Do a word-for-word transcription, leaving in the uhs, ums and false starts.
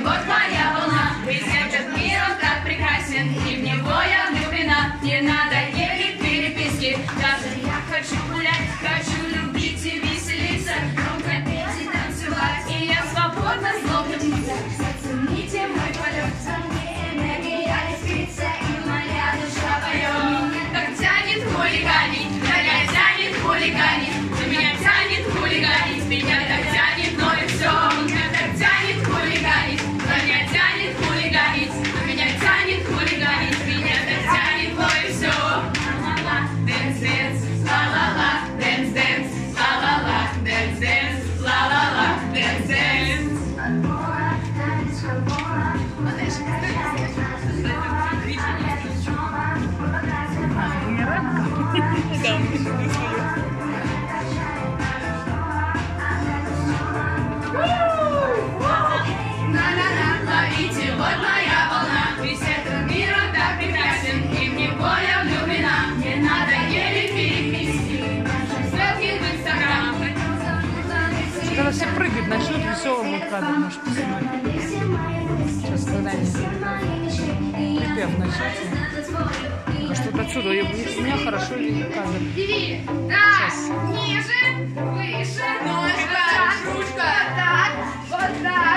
вот моя волна. Весь этот мир, он так прекрасен, и в него я влюблена. Не надо ей переписки, даже я хочу гулять, хочу любить и веселиться, громко петь и танцевать. И я свободна, зло влюбиться. Зацените мой полет, энергия искрится, и моя душа поет. Меня так тянет хулиганить, меня тянет хулиганить, меня тянет хулиганить, меня так тянет, но и все. Меня так тянет хулиганить, меня тянет хулиганить, меня тянет хулиганить, меня так тянет, но и все. Ла-ла-ла, дэнс-дэнс, ла-ла-ла, дэнс-дэнс, ла-ла-ла, дэнс-дэнс, ла-ла-ла, дэнс-дэнс. Ловите, вот моя волна, весь этот мир, он так прекрасен, и в него я влюблена. Не надо еле переписки, селфи в Инстаграм. Когда все прыгают, начнут веселым будет кадр наш поснимать. Сейчас когда-нибудь припев начнется. Что-то отсюда, у меня хорошо видно кадр. Диви, так, ниже, выше, ножка, ручка, так, вот так.